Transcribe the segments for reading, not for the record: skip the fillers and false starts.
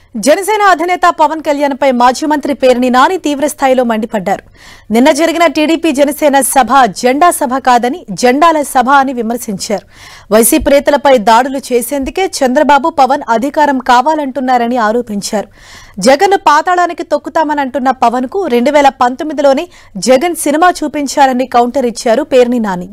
జనసేన అధినేత పవన్ కళ్యాణ్ పై మాజీ మంత్రి పేర్ని నాని తీవ్ర స్థాయిలో మండిపడ్డారు. నిన్న జరిగిన టీడీపీ జనసేన సభ జెండా సభ కాదని జెండాల సభ అని విమర్శించారు. వైసీపీ నేతలపై దాడులు చేసేందుకే చంద్రబాబు పవన్ అధికారం కావాలంటున్నారని ఆరోపించారు. జగన్ పాతాళానికి తొక్కుతామని అంటున్న పవన్ కు 2019లోనే జగన్ సినిమా చూపించారని కౌంటర్ ఇచ్చారు పేర్ని నాని.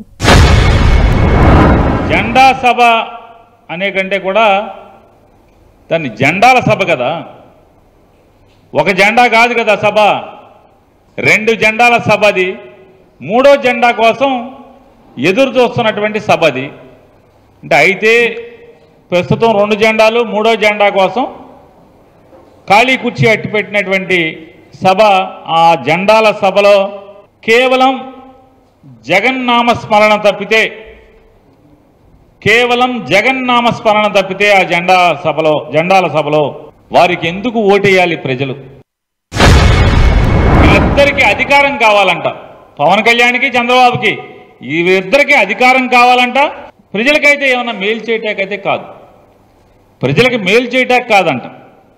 జెండా సభ అనే కంటే కూడా దాన్ని జెండాల సభ కదా, ఒక జెండా కాదు కదా సభ, 2 జెండాల సభ అది. 3వ జెండా కోసం ఎదురు చూస్తున్నటువంటి సభ అది. అంటే అయితే ప్రస్తుతం 2 జెండాలు, 3వ జెండా కోసం ఖాళీ కుర్చీ అట్టిపెట్టినటువంటి సభ. ఆ జెండాల సభలో కేవలం జగన్నామస్మరణ తప్పితే ఆ జెండాల సభలో వారికి ఎందుకు ఓటేయాలి ప్రజలు? వీళ్ళిద్దరికీ అధికారం కావాలంట, పవన్ కళ్యాణ్కి చంద్రబాబుకి వీరిద్దరికీ అధికారం కావాలంట. ప్రజలకైతే ఏమన్నా మేలు చేయటాకైతే కాదు, ప్రజలకి మేలు చేయటానికి కాదంట.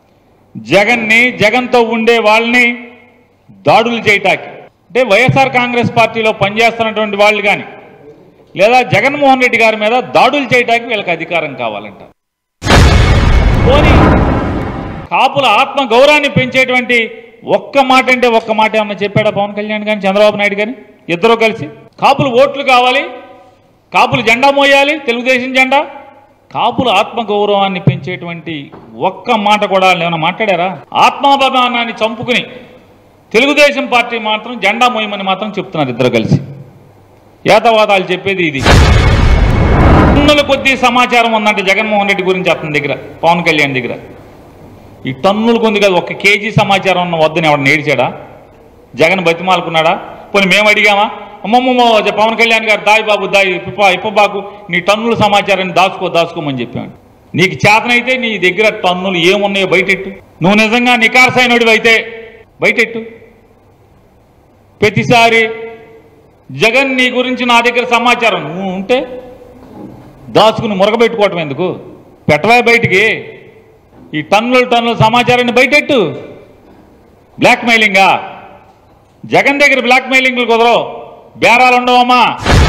జగన్తో ఉండే వాళ్ళని దాడులు చేయటానికి, అంటే వైఎస్ఆర్ కాంగ్రెస్ పార్టీలో పనిచేస్తున్నటువంటి వాళ్ళు కానీ లేదా జగన్మోహన్ రెడ్డి గారి మీద దాడులు చేయడానికి వీళ్ళకి అధికారం కావాలంట. పోనీ కాపుల ఆత్మ గౌరవాన్ని పెంచేటువంటి ఒక్క మాట ఏమన్నా చెప్పాడా పవన్ కళ్యాణ్ కానీ చంద్రబాబు నాయుడు కానీ? ఇద్దరూ కలిసి కాపులు ఓట్లు కావాలి, కాపులు జెండా మోయాలి, తెలుగుదేశం జెండా, కాపుల ఆత్మ గౌరవాన్ని పెంచేటువంటి ఒక్క మాట కూడా ఏమైనా మాట్లాడారా? ఆత్మాభిమానాన్ని చంపుకుని తెలుగుదేశం పార్టీ మాత్రం జెండా మోయమని మాత్రం చెప్తున్నారు ఇద్దరు కలిసి. ఏతవాదాలు చెప్పేది ఇది. టన్నుల కొద్దీ సమాచారం ఉందంటే జగన్మోహన్ రెడ్డి గురించి అతని దగ్గర, పవన్ కళ్యాణ్ దగ్గర. ఈ టన్నుల కొద్ది కాదు, 1 కేజీ సమాచారం ఉన్న వద్దని ఎవడు నేడిచాడా? జగన్ బతిమాలుకున్నాడా? పోనీ మేము అడిగామా? అమ్మమ్మ పవన్ కళ్యాణ్ గారు దాయి బాబు దాయి ఇప్పబాకు, నీ టన్నుల సమాచారాన్ని దాచుకోమని చెప్పాను. నీకు చేతనైతే నీ దగ్గర టన్నులు ఏమున్నాయో బయటెట్టు. నువ్వు నిజంగా నికార్సైనడివి అయితే బయటెట్టు. ప్రతిసారి జగన్ నీ గురించి నా దగ్గర సమాచారం నువ్వు ఉంటే దాచుకుని మురగబెట్టుకోవటం ఎందుకు? పెట్టవే బయటికి. ఈ టన్నుల సమాచారాన్ని బయటెట్టు. బ్లాక్మెయిలింగా? జగన్ దగ్గర బ్లాక్మెయిలింగ్లు కుదరవు, బేరాలు ఉండవమ్మా.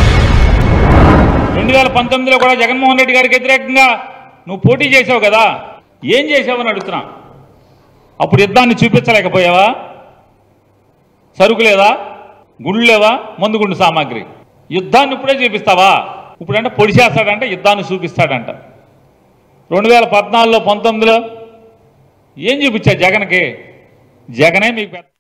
2019లో కూడా జగన్మోహన్ రెడ్డి గారికి వ్యతిరేకంగా నువ్వు పోటీ చేసావు కదా, ఏం చేసావని అడుగుతున్నా. అప్పుడు యుద్ధాన్ని చూపించలేకపోయావా? సరుకు లేదా, గుళ్ళు లేవా, మందు గుండు సామాగ్రి? యుద్ధాన్ని ఇప్పుడే చూపిస్తావా? ఇప్పుడంటే పొడిచేస్తాడంట, యుద్ధాన్ని చూపిస్తాడంట. 2014లో 19లో ఏం చూపించా జగన్కి? జగనే మీకు